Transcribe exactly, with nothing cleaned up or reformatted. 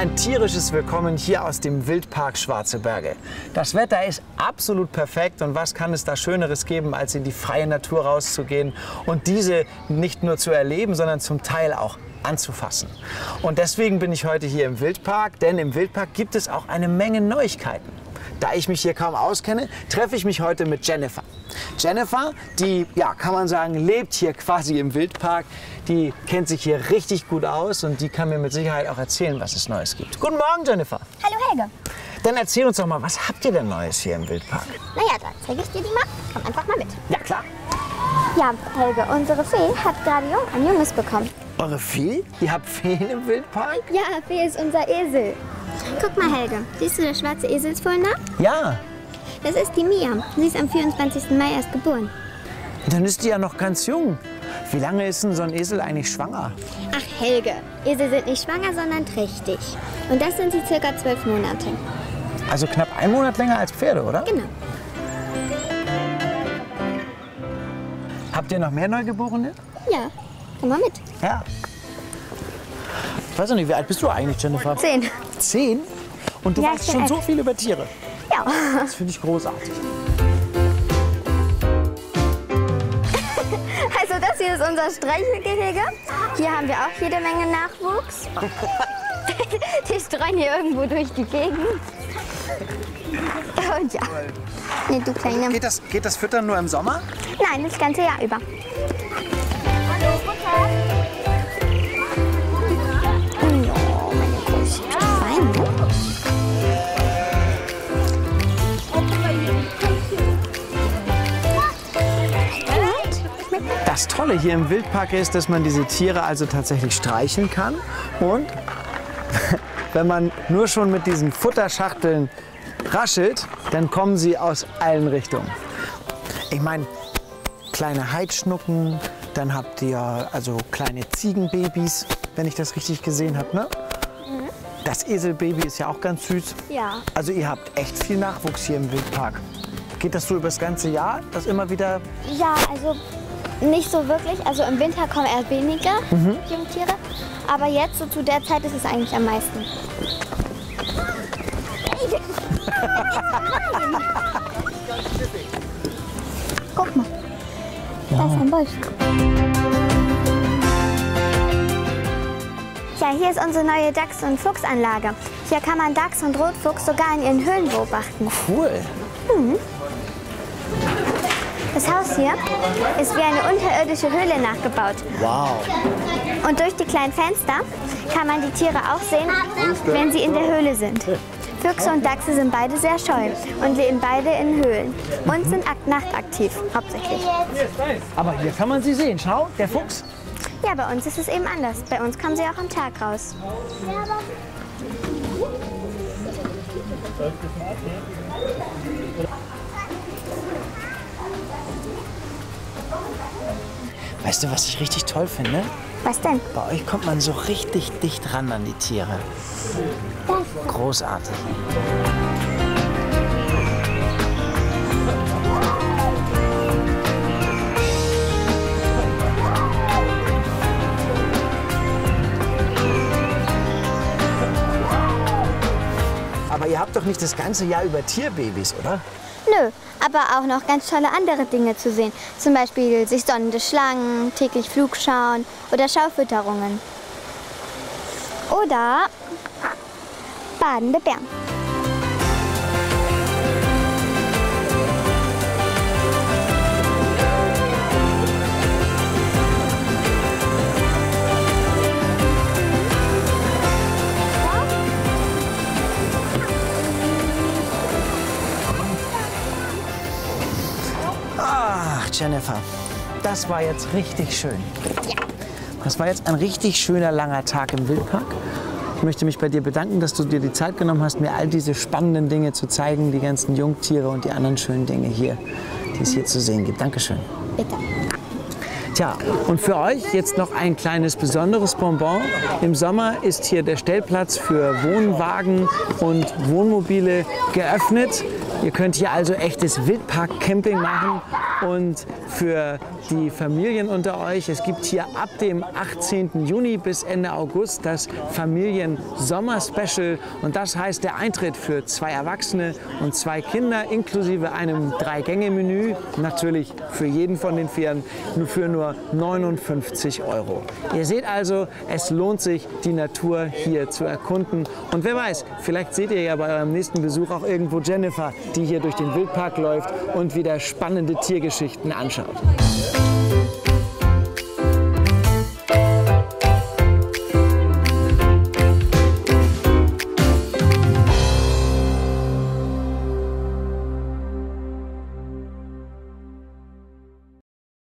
ein tierisches Willkommen hier aus dem Wildpark Schwarze Berge. Das Wetter ist absolut perfekt und was kann es da Schöneres geben, als in die freie Natur rauszugehen und diese nicht nur zu erleben, sondern zum Teil auch anzufassen. Und deswegen bin ich heute hier im Wildpark, denn im Wildpark gibt es auch eine Menge Neuigkeiten. Da ich mich hier kaum auskenne, treffe ich mich heute mit Jennifer. Jennifer, die, ja, kann man sagen, lebt hier quasi im Wildpark. Die kennt sich hier richtig gut aus und die kann mir mit Sicherheit auch erzählen, was es Neues gibt. Guten Morgen, Jennifer. Hallo, Helge. Dann erzähl uns doch mal, was habt ihr denn Neues hier im Wildpark? Naja, da zeige ich dir die mal. Komm einfach mal mit. Ja, klar. Ja, Helge, unsere Fee hat gerade Jung ein Junges bekommen. Eure Fee? Ihr habt Feen im Wildpark? Ja, Fee ist unser Esel. Guck mal, Helge. Siehst du das schwarze Eselsfohlen da? Ja. Das ist die Mia. Sie ist am vierundzwanzigsten Mai erst geboren. Dann ist die ja noch ganz jung. Wie lange ist denn so ein Esel eigentlich schwanger? Ach, Helge. Esel sind nicht schwanger, sondern trächtig. Und das sind sie circa zwölf Monate. Also knapp einen Monat länger als Pferde, oder? Genau. Habt ihr noch mehr Neugeborene? Ja, komm mal mit. Ja. Ich weiß auch nicht, wie alt bist du eigentlich, Jennifer? Zehn. Zehn? Und du Ja, weißt ich bin schon alt. so viel über Tiere. Ja. Das finde ich großartig. Also das hier ist unser Streichelgehege. Hier haben wir auch jede Menge Nachwuchs. Die streuen hier irgendwo durch die Gegend. Und ja. Nee, du Kleine. Geht das, geht das Füttern nur im Sommer? Nein, das ganze Jahr über. Hallo, Mutter. Oh, meine Große. Fein, ne? Das Tolle hier im Wildpark ist, dass man diese Tiere also tatsächlich streicheln kann. Und wenn man nur schon mit diesen Futterschachteln raschelt, dann kommen sie aus allen Richtungen. Ich meine, kleine Heidschnucken, dann habt ihr also kleine Ziegenbabys, wenn ich das richtig gesehen habe, ne? Mhm. Das Eselbaby ist ja auch ganz süß. Ja. Also ihr habt echt viel Nachwuchs hier im Wildpark. Geht das so über das ganze Jahr, dass immer wieder... Ja, also nicht so wirklich. Also im Winter kommen eher weniger Mhm. Jungtiere. Aber jetzt, so zu der Zeit, ist es eigentlich am meisten. Guck mal, da ist ein Wolf. Ja, hier ist unsere neue Dachs- und Fuchsanlage. Hier kann man Dachs und Rotfuchs sogar in ihren Höhlen beobachten. Cool. Mhm. Das Haus hier ist wie eine unterirdische Höhle nachgebaut. Wow. Und durch die kleinen Fenster kann man die Tiere auch sehen, wenn sie in der Höhle sind. Füchse und Dachse sind beide sehr scheu und leben beide in Höhlen und sind ak- nachtaktiv, hauptsächlich. Aber hier kann man sie sehen. Schau, der Fuchs. Ja, bei uns ist es eben anders. Bei uns kommen sie auch am Tag raus. Weißt du, was ich richtig toll finde? Was denn? Bei euch kommt man so richtig dicht ran an die Tiere. Großartig. Aber ihr habt doch nicht das ganze Jahr über Tierbabys, oder? Nö, aber auch noch ganz tolle andere Dinge zu sehen. Zum Beispiel sich sonnende Schlangen, täglich Flug schauen oder Schaufütterungen. Oder badende Bären. Ach, Jennifer, das war jetzt richtig schön. Ja. Das war jetzt ein richtig schöner, langer Tag im Wildpark. Ich möchte mich bei dir bedanken, dass du dir die Zeit genommen hast, mir all diese spannenden Dinge zu zeigen, die ganzen Jungtiere und die anderen schönen Dinge hier, die es hier zu sehen gibt. Dankeschön. Bitte. Tja, und für euch jetzt noch ein kleines besonderes Bonbon. Im Sommer ist hier der Stellplatz für Wohnwagen und Wohnmobile geöffnet. Ihr könnt hier also echtes Wildpark-Camping machen Und für die Familien unter euch, es gibt hier ab dem achtzehnten Juni bis Ende August das Familien-Sommer-Special. Und das heißt der Eintritt für zwei Erwachsene und zwei Kinder inklusive einem Drei-Gänge-Menü, natürlich für jeden von den Vieren, nur für nur neunundfünfzig Euro. Ihr seht also, es lohnt sich, die Natur hier zu erkunden. Und wer weiß, vielleicht seht ihr ja bei eurem nächsten Besuch auch irgendwo Jennifer, die hier durch den Wildpark läuft und wieder spannende Tiergeschichten anschaut.